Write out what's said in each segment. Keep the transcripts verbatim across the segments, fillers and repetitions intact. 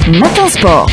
Matin Sport.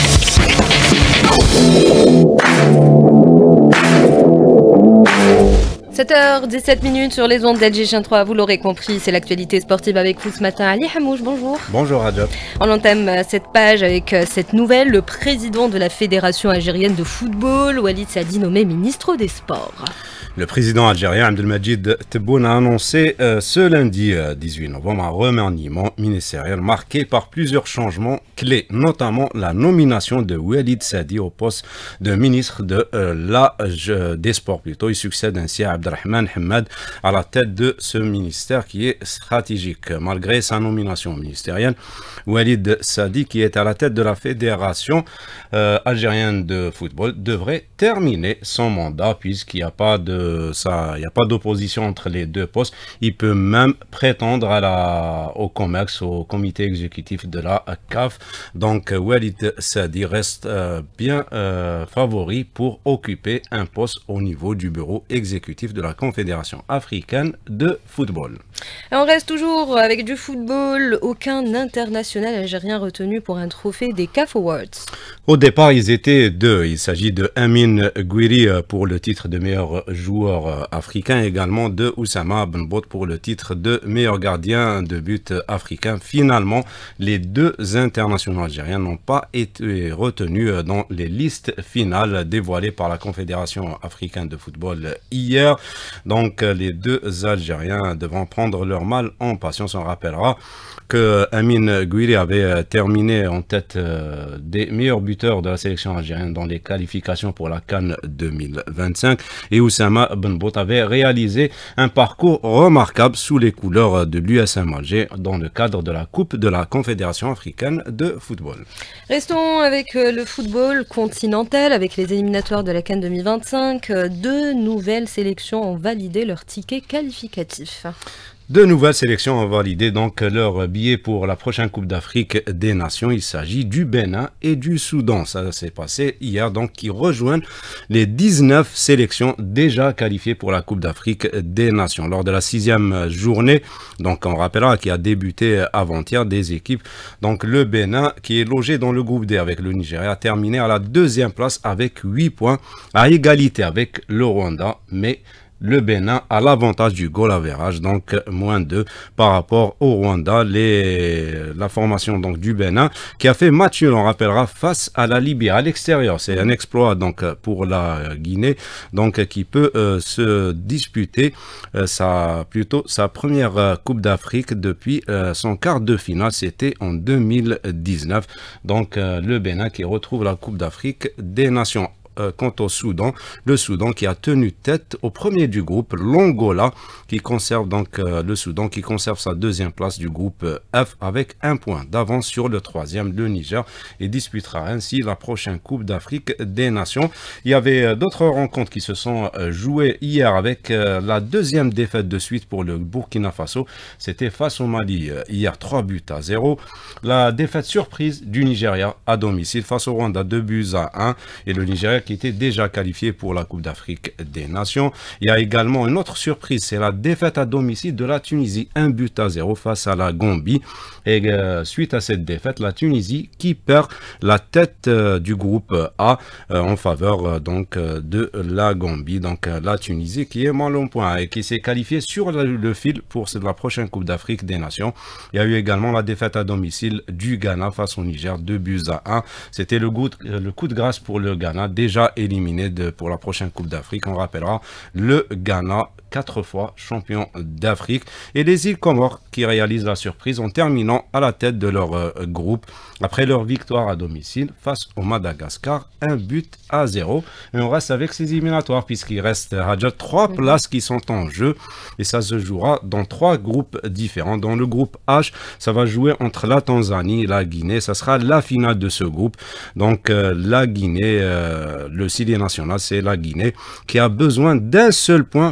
sept heures dix-sept minutes sur les ondes d'L G trois, vous l'aurez compris, c'est l'actualité sportive avec vous ce matin. Ali Hamouche, bonjour. Bonjour Radja. On entame cette page avec cette nouvelle. Le président de la Fédération algérienne de football, Walid Saadi, nommé ministre des Sports. Le président algérien Abdelmadjid Tebboune a annoncé euh, ce lundi euh, dix-huit novembre un remaniement ministériel marqué par plusieurs changements clés, notamment la nomination de Walid Saadi au poste de ministre de euh, la, euh, des Sports. Plutôt, il succède ainsi à Abdelrahman Hamad à la tête de ce ministère qui est stratégique. Malgré sa nomination ministérielle, Walid Saadi, qui est à la tête de la Fédération euh, algérienne de football, devrait terminer son mandat puisqu'il n'y a pas de ça, il n'y a pas d'opposition entre les deux postes. Il peut même prétendre à la, au COMEX, au comité exécutif de la C A F. Donc Walid Saadi reste euh, bien euh, favori pour occuper un poste au niveau du bureau exécutif de la Confédération africaine de football. Et on reste toujours avec du football. Aucun international algérien retenu pour un trophée des C A F Awards. Au départ, ils étaient deux. Il s'agit de Amin Gouiri pour le titre de meilleur joueur africain, également de Oussama Benbout pour le titre de meilleur gardien de but africain. Finalement, les deux internationaux algériens n'ont pas été retenus dans les listes finales dévoilées par la Confédération africaine de football hier. Donc, les deux Algériens devront prendre leur mal en patience. On rappellera que Amin Gouiri avait terminé en tête des meilleurs buteurs de la sélection algérienne dans les qualifications pour la CAN deux mille vingt-cinq et Oussama Benbout avait réalisé un parcours remarquable sous les couleurs de l'U S M Alger dans le cadre de la Coupe de la Confédération africaine de football. Restons avec le football continental, avec les éliminatoires de la CAN deux mille vingt-cinq. Deux nouvelles sélections ont validé leur ticket qualificatif. De nouvelles sélections ont validé donc leur billet pour la prochaine Coupe d'Afrique des Nations. Il s'agit du Bénin et du Soudan. Ça s'est passé hier, donc qui rejoignent les dix-neuf sélections déjà qualifiées pour la Coupe d'Afrique des Nations. Lors de la sixième journée, donc on rappellera qui a débuté avant-hier des équipes. Donc le Bénin qui est logé dans le groupe D avec le Nigeria a terminé à la deuxième place avec huit points à égalité avec le Rwanda, mais le Bénin a l'avantage du goal average, donc moins deux par rapport au Rwanda. Les, la formation donc du Bénin qui a fait match nul, on rappellera, face à la Libye à l'extérieur. C'est un exploit donc pour la Guinée, donc qui peut euh, se disputer euh, sa, plutôt sa première euh, Coupe d'Afrique depuis euh, son quart de finale. C'était en deux mille dix-neuf. Donc euh, le Bénin qui retrouve la Coupe d'Afrique des Nations. Quant au Soudan, le Soudan qui a tenu tête au premier du groupe, l'Angola qui conserve donc euh, le Soudan qui conserve sa deuxième place du groupe F avec un point d'avance sur le troisième, le Niger, et disputera ainsi la prochaine Coupe d'Afrique des Nations. Il y avait euh, d'autres rencontres qui se sont euh, jouées hier avec euh, la deuxième défaite de suite pour le Burkina Faso. C'était face au Mali euh, hier, trois buts à zéro. La défaite surprise du Nigeria à domicile face au Rwanda, deux buts à un, et le Nigeria qui était déjà qualifié pour la Coupe d'Afrique des Nations. Il y a également une autre surprise, c'est la défaite à domicile de la Tunisie, un but à zéro face à la Gambie. Et euh, suite à cette défaite, la Tunisie qui perd la tête euh, du groupe A euh, en faveur euh, donc euh, de la Gambie. Donc euh, la Tunisie qui est mal au point et qui s'est qualifiée sur le, le fil pour la prochaine Coupe d'Afrique des Nations. Il y a eu également la défaite à domicile du Ghana face au Niger, deux buts à un. C'était le, le coup de grâce pour le Ghana, déjà éliminé de, pour la prochaine Coupe d'Afrique. On rappellera le Ghana, quatre fois champion d'Afrique, et les îles Comores qui réalisent la surprise en terminant à la tête de leur euh, groupe après leur victoire à domicile face au Madagascar, un but à zéro. Et on reste avec ces éliminatoires puisqu'il reste déjà trois mmh. places qui sont en jeu et ça se jouera dans trois groupes différents. Dans le groupe H, ça va jouer entre la Tanzanie et la Guinée. Ça sera la finale de ce groupe. Donc euh, la Guinée, euh, le Syrie national, c'est la Guinée qui a besoin d'un seul point pour se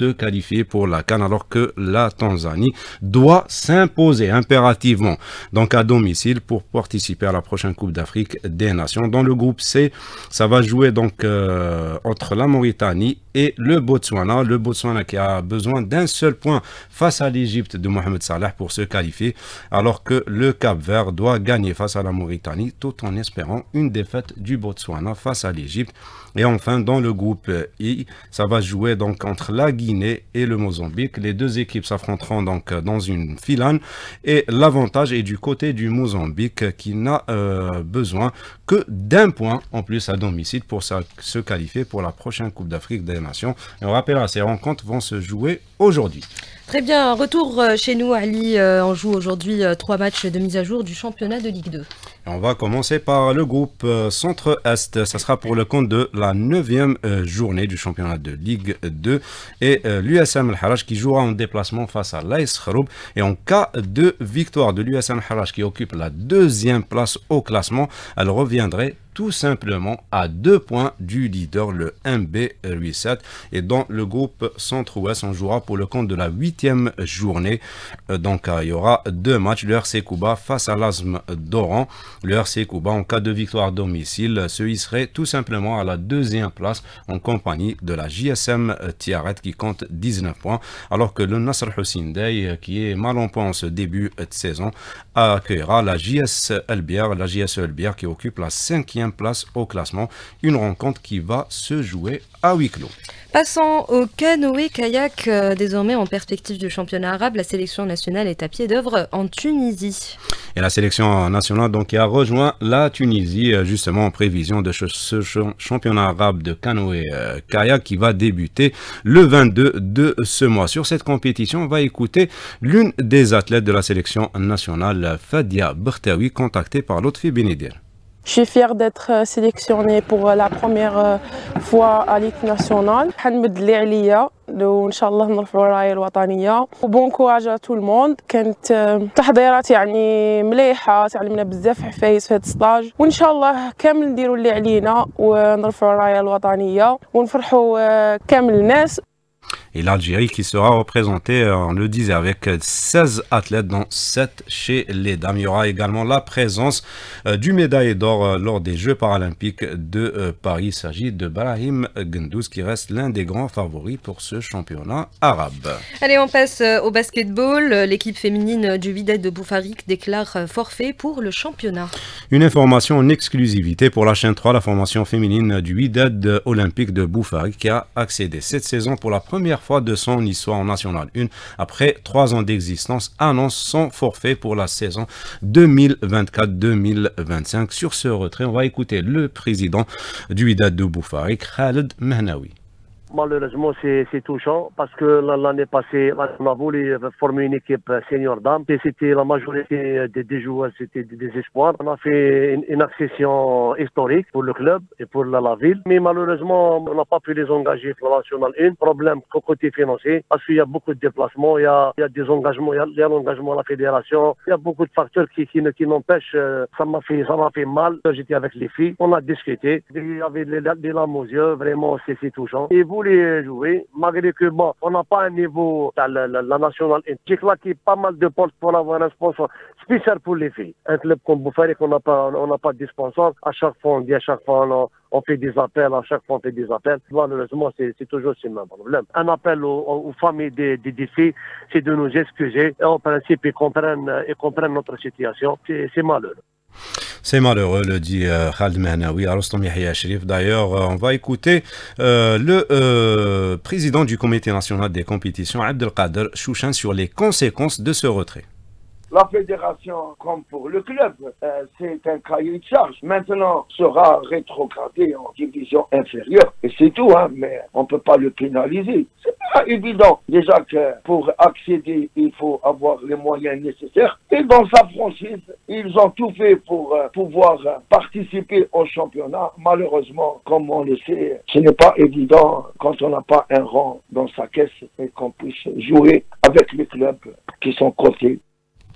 se qualifier pour la CAN, alors que la Tanzanie doit s'imposer impérativement donc à domicile pour participer à la prochaine Coupe d'Afrique des Nations. Dans le groupe C, ça va jouer donc euh, entre la Mauritanie et le Botswana. Le Botswana qui a besoin d'un seul point face à l'Égypte de Mohamed Salah pour se qualifier, alors que le Cap-Vert doit gagner face à la Mauritanie tout en espérant une défaite du Botswana face à l'Égypte. Et enfin, dans le groupe I, ça va jouer donc entre la Guinée et le Mozambique. Les deux équipes s'affronteront donc dans une filane et l'avantage est du côté du Mozambique qui n'a euh, besoin que d'un point en plus à domicile pour se qualifier pour la prochaine Coupe d'Afrique des Nations. Et on rappellera, ces rencontres vont se jouer aujourd'hui. Très bien, retour chez nous, Ali. On joue aujourd'hui trois matchs de mise à jour du championnat de Ligue deux. Et on va commencer par le groupe Centre-Est. Ça sera pour le compte de la neuvième journée du championnat de Ligue deux. Et l'U S M Al-Harrach qui jouera en déplacement face à l'A S Khoroub. Et en cas de victoire de l'U S M Al-Harrach qui occupe la deuxième place au classement, elle reviendrait tout simplement à deux points du leader, le M B Roussat. Et dans le groupe Centre-Ouest, on jouera pour le compte de la huitième journée. Donc il y aura deux matchs, le R C Kouba face à l'Azm d'Oran. Le R C Kouba, en cas de victoire à domicile, se hisserait tout simplement à la deuxième place en compagnie de la J S M Tiaret qui compte dix-neuf points, alors que le Nasr Hussein Dey, qui est mal en point en ce début de saison, accueillera la J S Elbière, la J S E Elbière qui occupe la cinquième place au classement. Une rencontre qui va se jouer à huis clos. Passons au canoë-kayak, euh, désormais en perspective du championnat arabe. La sélection nationale est à pied d'œuvre en Tunisie. Et la sélection nationale donc, qui a rejoint la Tunisie justement en prévision de ce championnat arabe de canoë-kayak qui va débuter le vingt-deux de ce mois. Sur cette compétition, on va écouter l'une des athlètes de la sélection nationale, Fadia Bertaoui, contactée par Lotfi Benedir. Je suis fière d'être sélectionnée pour la première fois à l'équipe nationale. حنمد اللي عليا وان شاء الله نرفعوا الرايه الوطنيه وبون كوراج ا تو الموند. كانت تحضيرات يعني مليحه، تعلمنا بزاف حفايس في هذا السطاج، وان شاء الله كامل نديروا اللي علينا ونرفعوا الرايه الوطنيه ونفرحوا كامل الناس. Et l'Algérie qui sera représentée, on le disait, avec seize athlètes, dont sept chez les dames. Il y aura également la présence euh, du médaillé d'or euh, lors des Jeux paralympiques de euh, Paris. Il s'agit de Brahim Gendouz qui reste l'un des grands favoris pour ce championnat arabe. Allez, on passe euh, au basketball. L'équipe féminine du Wydad de Boufarik déclare euh, forfait pour le championnat. Une information en exclusivité pour la chaîne trois, la formation féminine du Wydad olympique de Boufarik qui a accédé cette saison pour la première fois de son histoire en National un, après trois ans d'existence, annonce son forfait pour la saison deux mille vingt-quatre deux mille vingt-cinq. Sur ce retrait, on va écouter le président du Wydad de Boufarik, Khaled Mehnaoui. Malheureusement, c'est touchant parce que l'année passée, on a voulu former une équipe senior dame et c'était la majorité des, des joueurs, c'était des espoirs. On a fait une, une accession historique pour le club et pour la, la ville, mais malheureusement, on n'a pas pu les engager pour la National un. Problème côté financier parce qu'il y a beaucoup de déplacements, il y a, il y a des engagements, il y a, a l'engagement à la fédération, il y a beaucoup de facteurs qui, qui, qui n'empêchent. Ça m'a fait, ça m'a fait mal. J'étais avec les filles, on a discuté, il y avait des larmes aux yeux, vraiment c'est touchant. Et vous les jouer, malgré que bon, on n'a pas un niveau à la, la, la nationale. J'ai claqué pas mal de portes pour avoir un sponsor spécial pour les filles. Un club comme Boufarik, on n'a pas, on n'a pas de sponsor. À chaque fois, on dit à chaque fois, on, on fait des appels, à chaque fois, on fait des appels. Malheureusement, c'est toujours ce même problème. Un appel aux, aux familles des, des, des filles, c'est de nous excuser. Et en principe, ils comprennent, ils comprennent notre situation. C'est malheureux. C'est malheureux, le dit euh, Khaled Mehnaoui à Rostom Yahya Sherif. D'ailleurs, euh, on va écouter euh, le euh, président du comité national des compétitions, Abdelkader Chouchan, sur les conséquences de ce retrait. La fédération, comme pour le club, euh, c'est un cahier de charge. Maintenant, sera rétrogradé en division inférieure. Et c'est tout, hein, mais on ne peut pas le pénaliser. C'est pas évident. Déjà que pour accéder, il faut avoir les moyens nécessaires. Et dans sa franchise, ils ont tout fait pour euh, pouvoir euh, participer au championnat. Malheureusement, comme on le sait, ce n'est pas évident quand on n'a pas un rang dans sa caisse et qu'on puisse jouer avec les clubs qui sont cotés.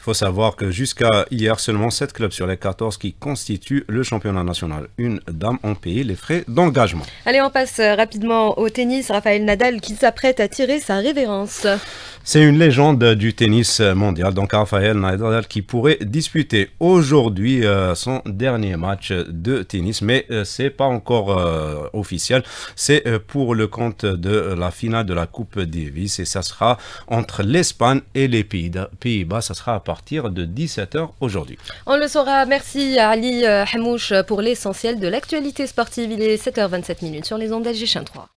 Il faut savoir que jusqu'à hier, seulement sept clubs sur les quatorze qui constituent le championnat national. Une dame ont payé les frais d'engagement. Allez, on passe rapidement au tennis. Rafael Nadal qui s'apprête à tirer sa révérence. C'est une légende du tennis mondial, donc Rafael Nadal, qui pourrait disputer aujourd'hui euh, son dernier match de tennis, mais euh, c'est pas encore euh, officiel. C'est euh, pour le compte de la finale de la Coupe Davis et ça sera entre l'Espagne et les Pays-Bas. Ça sera à partir de dix-sept heures aujourd'hui. On le saura. Merci à Ali Hamouche pour l'essentiel de l'actualité sportive. Il est sept heures vingt-sept minutes sur les ondes d'S G Chaîne trois.